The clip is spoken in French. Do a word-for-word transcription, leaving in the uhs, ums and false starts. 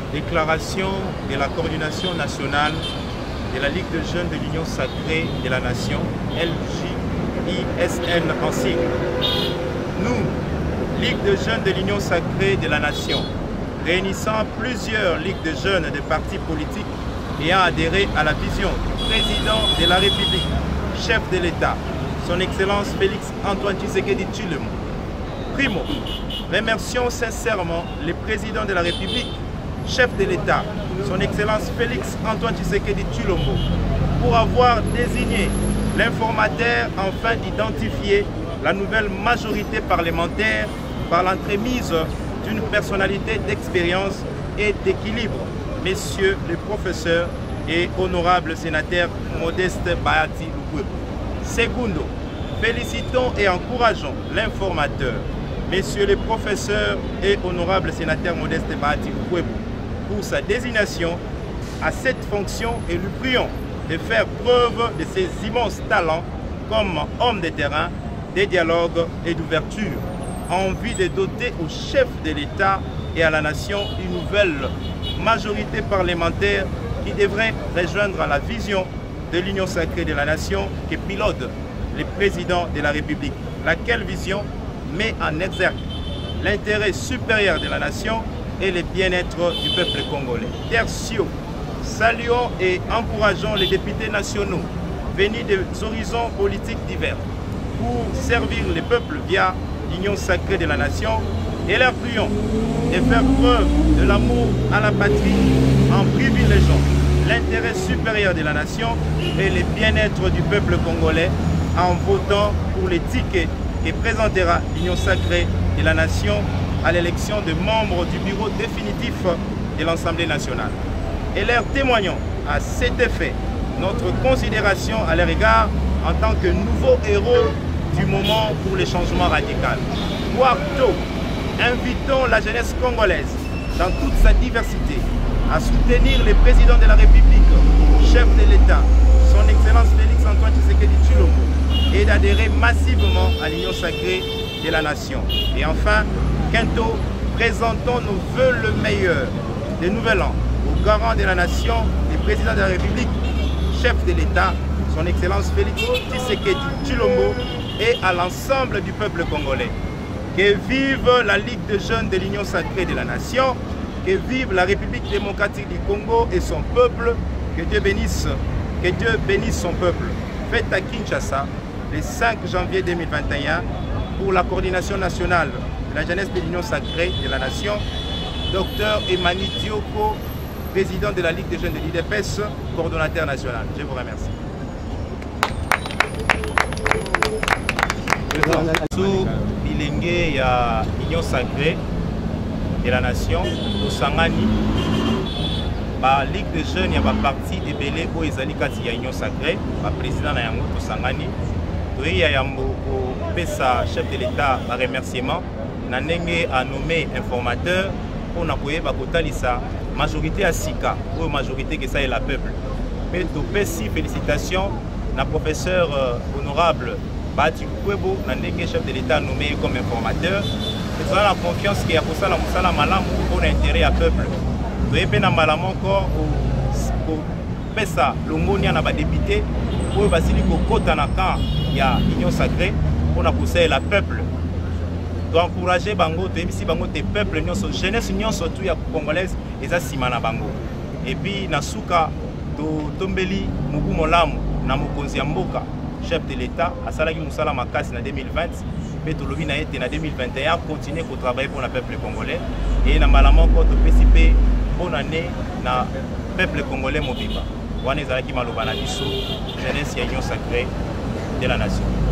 Déclaration de la coordination nationale de la Ligue de jeunes de l'Union sacrée de la Nation, L J I S N en sigle. Nous, Ligue de jeunes de l'Union sacrée de la Nation, réunissant plusieurs ligues de jeunes des partis politiques ayant adhéré à la vision du président de la République, chef de l'État, son Excellence Félix Antoine Tshisekedi Tshilombo. Primo, remercions sincèrement le président de la République, chef de l'État, son Excellence Félix Antoine Tshisekedi Tshilombo, pour avoir désigné l'informateur afin d'identifier la nouvelle majorité parlementaire par l'entremise d'une personnalité d'expérience et d'équilibre, messieurs les professeurs et honorables sénateurs Modeste Bahati Lukwebo. Segundo, félicitons et encourageons l'informateur, messieurs les professeurs et honorables sénateurs Modeste Bahati Lukwebo, pour sa désignation à cette fonction et lui prions de faire preuve de ses immenses talents comme homme de terrain, de dialogue et d'ouverture, en vue de doter au chef de l'État et à la nation une nouvelle majorité parlementaire qui devrait rejoindre la vision de l'Union sacrée de la Nation que pilote le président de la République, laquelle vision met en exergue l'intérêt supérieur de la nation et le bien-être du peuple congolais. Tertio, saluons et encourageons les députés nationaux venus des horizons politiques divers pour servir le peuple via l'Union sacrée de la Nation et leur prions de faire preuve de l'amour à la patrie en privilégiant l'intérêt supérieur de la nation et le bien-être du peuple congolais en votant pour les tickets que présentera l'Union sacrée de la Nation à l'élection des membres du bureau définitif de l'Assemblée nationale. Et leur témoignons à cet effet notre considération à leur égard en tant que nouveaux héros du moment pour le changement radical. Quarto, invitons la jeunesse congolaise dans toute sa diversité à soutenir le président de la République, chef de l'État, son Excellence Félix Antoine Tshisekedi Tshilombo, et d'adhérer massivement à l'Union sacrée de la Nation. Et enfin, quinto, présentons nos vœux le meilleur des nouvel an au garant de la Nation, le président de la République, chef de l'État, son Excellence Félix Tshisekedi Tshilombo, et à l'ensemble du peuple congolais. Que vive la Ligue de jeunes de l'Union sacrée de la Nation, que vive la République démocratique du Congo et son peuple, que Dieu bénisse, que Dieu bénisse son peuple. Fête à Kinshasa, le cinq janvier deux mille vingt et un, pour la coordination nationale de la jeunesse de l'Union sacrée de la Nation, Docteur Emmanuel Dioko, président de la Ligue des jeunes de l'I D P S, coordonnateur national. Je vous remercie. Sous bilenge ya Union sacrée de la Nation, Tosangani, la Ligue des jeunes, il y a un parti ébélé pour les alikati ya Union sacrée, le président na yango Tosangani, il y a un chef de l'État un remerciement, Nanenge a nommé informateur pour n'appuyer la majorité à Sika, ou majorité que ça est la peuple. Mais aussi félicitations à professeur euh, honorable Bahati Lukwebo, chef de l'État nommé comme informateur. Nous avons la confiance qu'il y a pour ça la malam pour l'intérêt à peuple. Nous avons la malam encore pour Pessa Longonia na député pour Basili Kokota na camp il y a l'Union sacrée pour la pousser la peuple. Nous encourager bango to ebisi bango te peuple nyonso jeunesse nyonso tout ya congolaise eza sima na bango. Et puis na suka to tombeli mubu molamu na mokonzi ya mboka chef de l'État à Salaki Moussala Makasi en deux mille vingt, mais tout le monde a été en deux mille vingt et un, continuer à travailler pour le peuple congolais. Et dans le monde, pour participer bonne année dans le peuple congolais mobile. On est à la jeunesse et l'Union sacrée de la Nation.